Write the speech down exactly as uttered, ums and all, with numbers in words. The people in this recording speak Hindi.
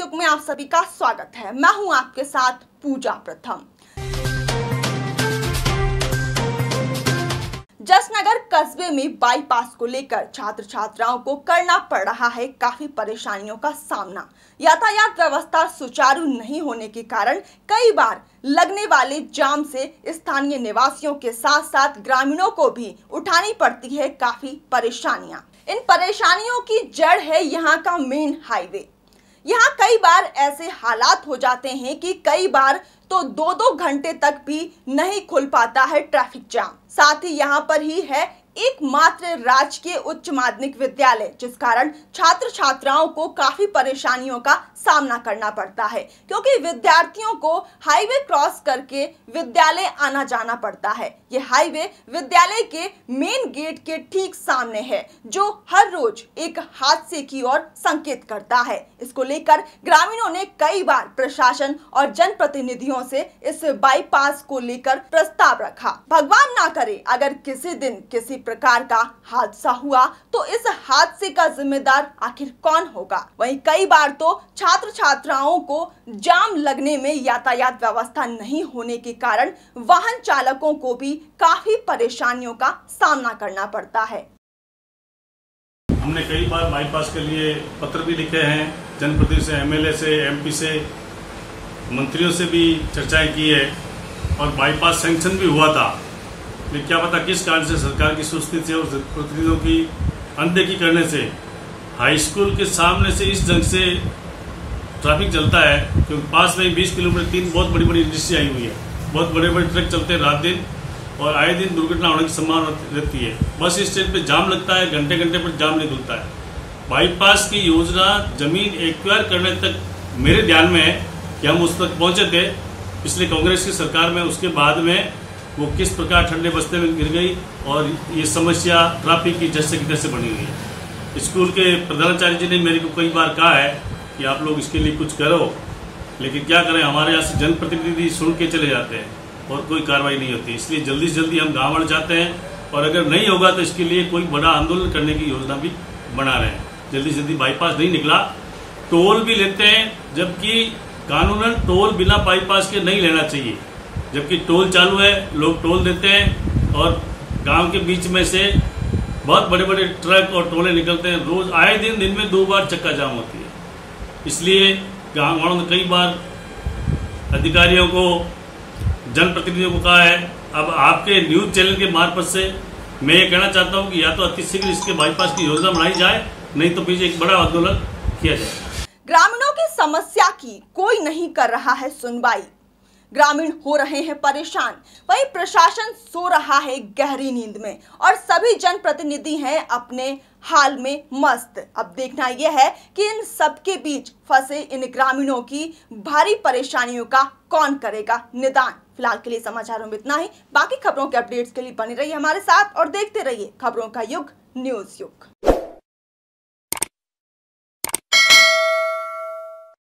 युग में आप सभी का स्वागत है। मैं हूं आपके साथ पूजा प्रथम। जसनगर कस्बे में बाईपास को लेकर छात्र छात्राओं को करना पड़ रहा है काफी परेशानियों का सामना। यातायात व्यवस्था सुचारू नहीं होने के कारण कई बार लगने वाले जाम से स्थानीय निवासियों के साथ साथ ग्रामीणों को भी उठानी पड़ती है काफी परेशानियां। इन परेशानियों की जड़ है यहाँ का मेन हाईवे। यहाँ कई बार ऐसे हालात हो जाते हैं कि कई बार तो दो दो घंटे तक भी नहीं खुल पाता है ट्रैफिक जाम। साथ ही यहाँ पर ही है एकमात्र राजकीय उच्च माध्यमिक विद्यालय, जिस कारण छात्र छात्राओं को काफी परेशानियों का सामना करना पड़ता है, क्योंकि विद्यार्थियों को हाईवे क्रॉस करके विद्यालय आना जाना पड़ता है। ये हाईवे विद्यालय के मेन गेट के ठीक सामने है, जो हर रोज एक हादसे की ओर संकेत करता है। इसको लेकर ग्रामीणों ने कई बार प्रशासन और जनप्रतिनिधियों से इस बाईपास को लेकर प्रस्ताव रखा। भगवान ना करे अगर किसी दिन किसी प्रकार का हादसा हुआ तो इस हादसे का जिम्मेदार आखिर कौन होगा। वहीं कई बार तो छात्र छात्राओं को जाम लगने में यातायात व्यवस्था नहीं होने के कारण वाहन चालकों को भी काफी परेशानियों का सामना करना पड़ता है। हमने कई बार बाईपास के लिए पत्र भी लिखे हैं, जनप्रतिनिधि से, एमएलए से, एमपी से, मंत्रियों से भी चर्चाएं की है और बाईपास सैंक्शन भी हुआ था। लेकिन क्या पता किस कारण से सरकार की सुस्ती से और प्रतिनिधियों की अनदेखी करने से हाई स्कूल के सामने से इस ढंग से ट्रैफिक चलता है, क्योंकि पास में बीस किलोमीटर तीन बहुत बड़ी बड़ी इंडस्ट्री आई हुई है, बहुत बड़े बड़े ट्रक चलते हैं रात दिन और आए दिन दुर्घटना होने की संभावना रहती है। बस स्टैंड पे जाम लगता है, घंटे घंटे पर जाम नहीं खुलता है। बाईपास की योजना जमीन एक्वायर करने तक मेरे ध्यान में है कि हम उस तक पहुंचे थे पिछले कांग्रेस की सरकार में। उसके बाद में वो किस प्रकार ठंडे बस्ते में गिर गई और ये समस्या ट्रैफिक की जैसे की तैसे बनी हुई है। स्कूल के प्रधानाचार्य जी ने मेरे को कई बार कहा है कि आप लोग इसके लिए कुछ करो, लेकिन क्या करें, हमारे यहाँ से जनप्रतिनिधि सुन के चले जाते हैं और कोई कार्रवाई नहीं होती। इसलिए जल्दी से जल्दी हम गाँव बढ़ जाते हैं और अगर नहीं होगा तो इसके लिए कोई बड़ा आंदोलन करने की योजना भी बना रहे हैं। जल्दी से जल्दी बाईपास नहीं निकला, टोल भी लेते हैं, जबकि कानूनन टोल बिना बाईपास के नहीं लेना चाहिए, जबकि टोल चालू है, लोग टोल देते हैं और गांव के बीच में से बहुत बड़े बड़े ट्रक और टोले निकलते हैं। रोज आए दिन दिन में दो बार चक्का जाम होती है। इसलिए गांव वालों ने कई बार अधिकारियों को, जनप्रतिनिधियों को कहा है। अब आपके न्यूज चैनल के मार्फत से मैं ये कहना चाहता हूँ कि या तो अतिशीघ्र इसके बाईपास की योजना बनाई जाए, नहीं तो पीछे एक बड़ा आंदोलन किया जाए। ग्रामीणों की समस्या की कोई नहीं कर रहा है सुनवाई, ग्रामीण हो रहे हैं परेशान, वहीं प्रशासन सो रहा है गहरी नींद में और सभी जनप्रतिनिधि हैं अपने हाल में मस्त। अब देखना यह है कि इन सबके बीच फंसे इन ग्रामीणों की भारी परेशानियों का कौन करेगा निदान। फिलहाल के लिए समाचारों में इतना ही। बाकी खबरों के अपडेट्स के लिए बने रहिए हमारे साथ और देखते रहिए खबरों का युग न्यूज युग।